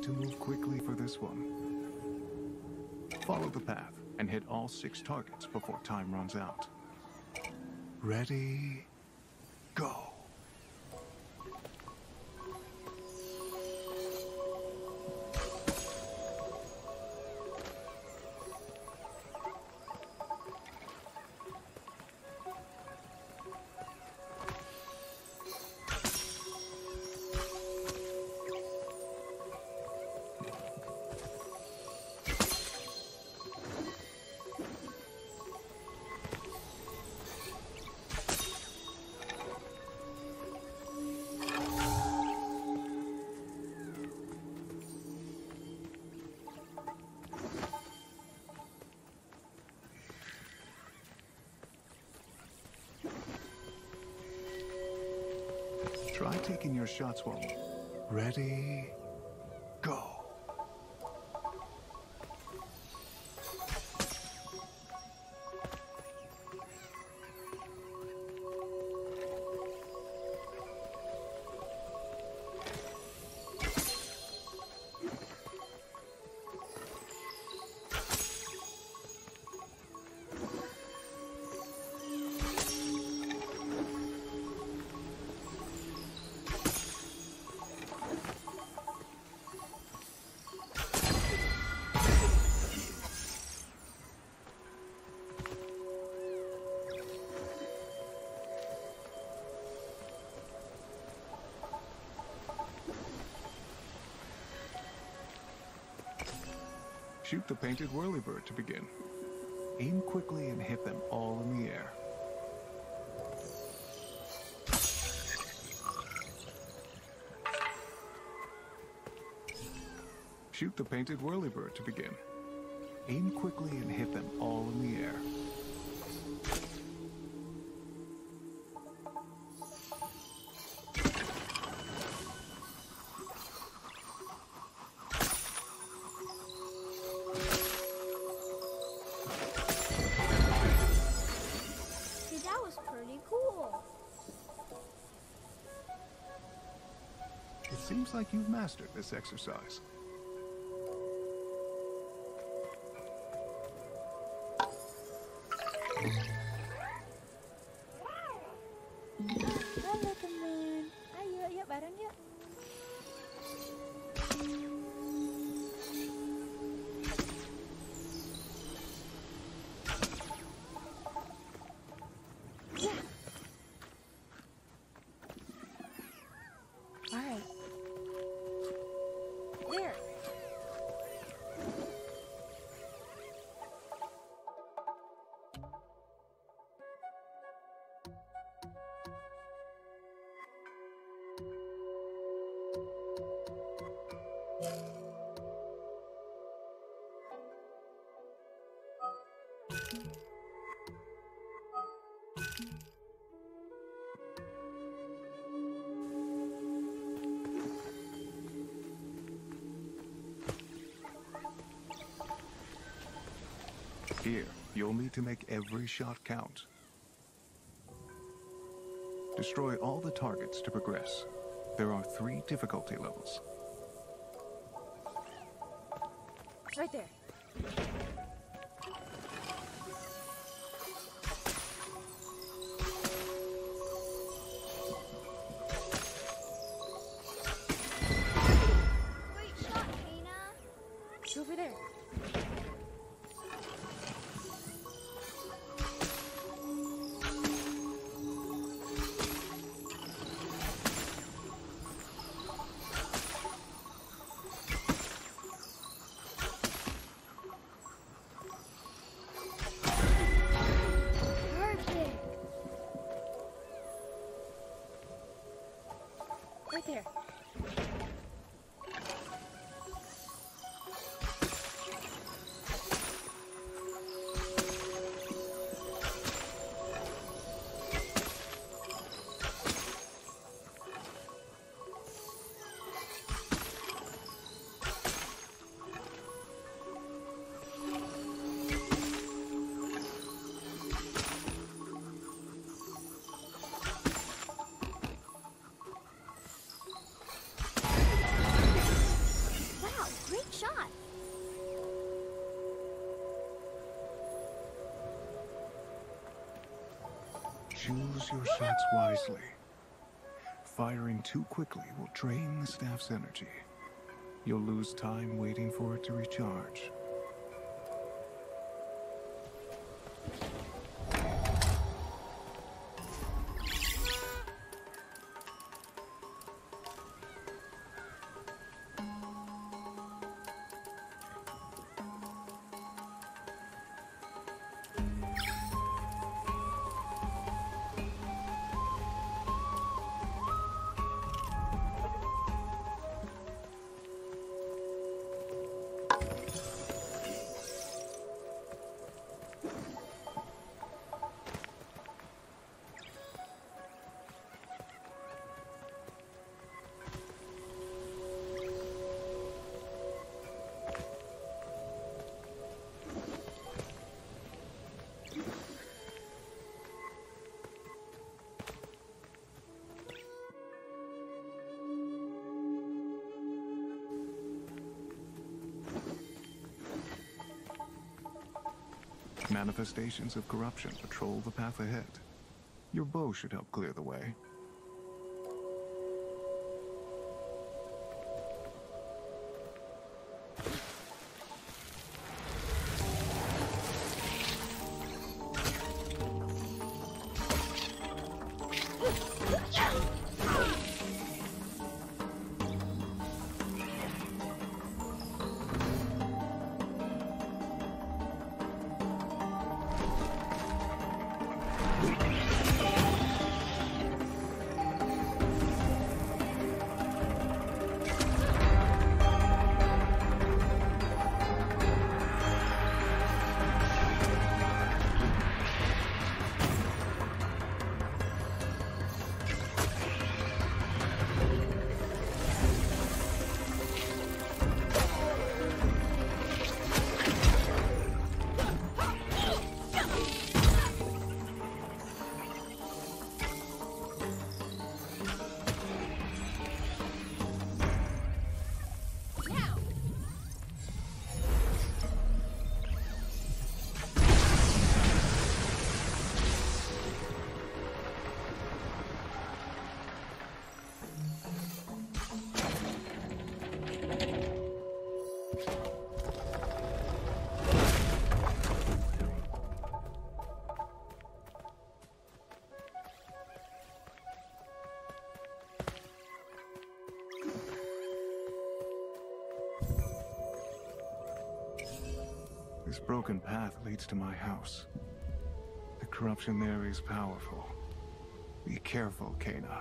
to move quickly for this one. Follow the path and hit all 6 targets before time runs out. Ready, go. Try taking your shots while... Ready, go. Shoot the painted whirlybird to begin. Aim quickly and hit them all in the air. Shoot the painted whirlybird to begin. Aim quickly and hit them all in the air. It seems like you've mastered this exercise. Halo teman, ayo yuk bareng yuk. Alright. There. Here, you'll need to make every shot count. Destroy all the targets to progress. There are 3 difficulty levels. Right there. Great shot, Hina. It's over there. Right there. Choose your shots wisely. Firing too quickly will drain the staff's energy. You'll lose time waiting for it to recharge. Manifestations of corruption patrol the path ahead. Your bow should help clear the way. This broken path leads to my house. The corruption there is powerful. Be careful, Kena.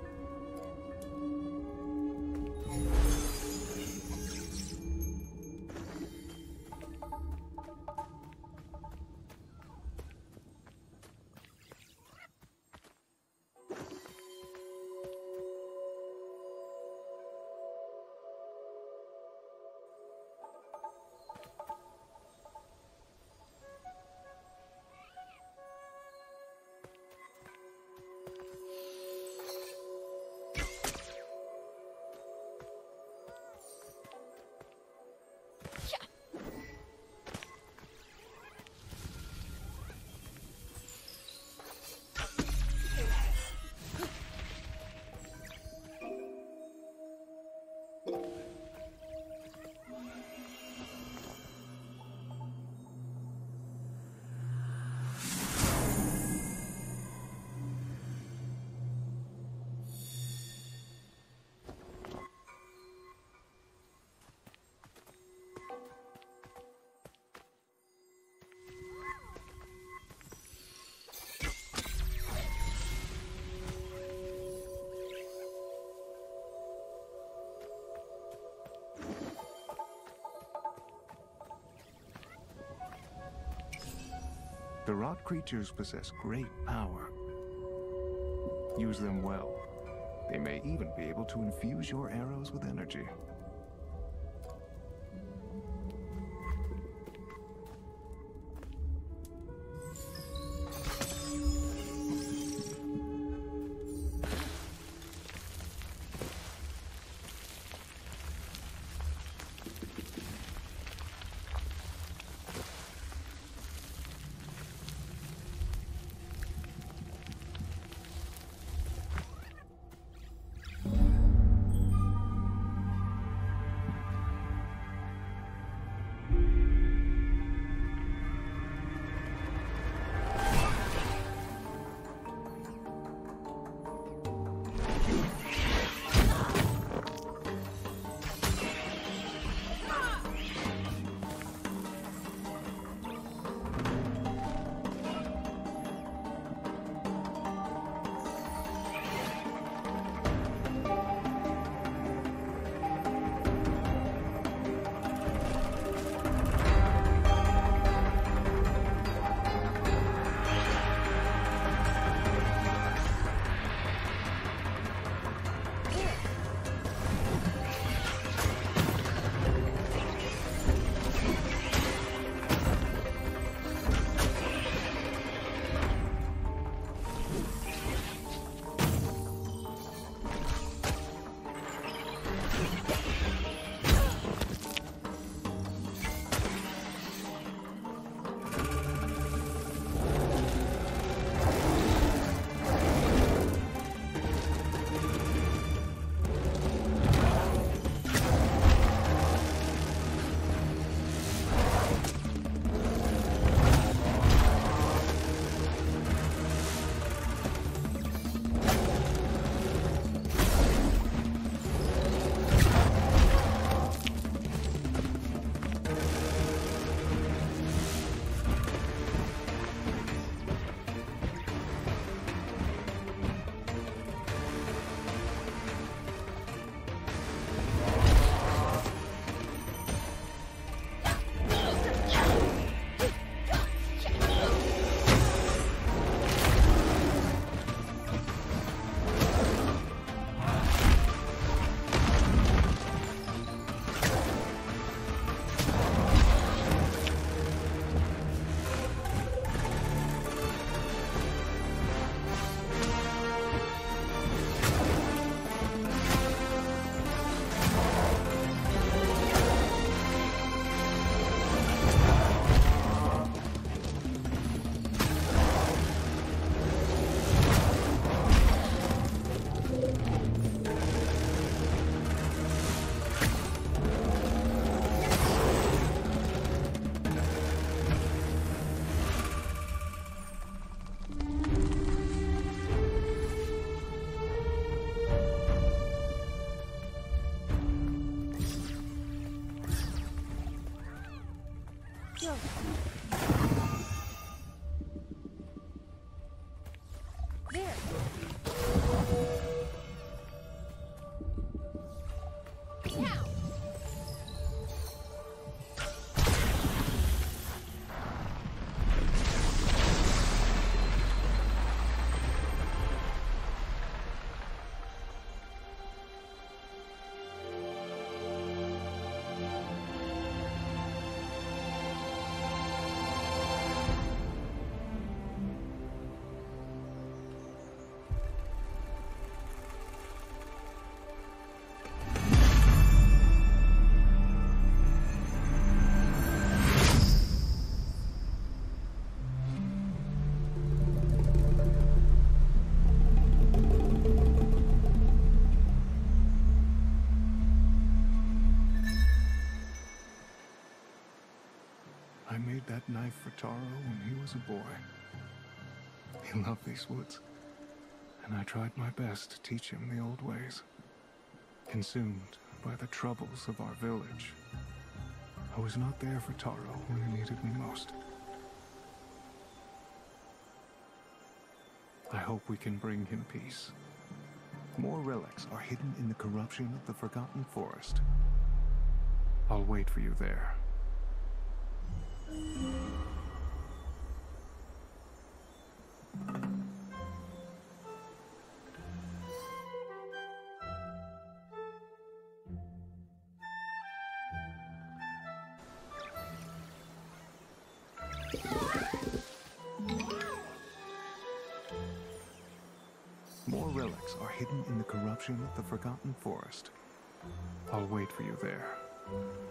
The rot creatures possess great power. Use them well. They may even be able to infuse your arrows with energy. made that knife for Taro when he was a boy. He loved these woods, and I tried my best to teach him the old ways. Consumed by the troubles of our village, I was not there for Taro when he needed me most. I hope we can bring him peace. More relics are hidden in the corruption of the Forgotten Forest. I'll wait for you there. More relics are hidden in the corruption of the Forgotten Forest. I'll wait for you there.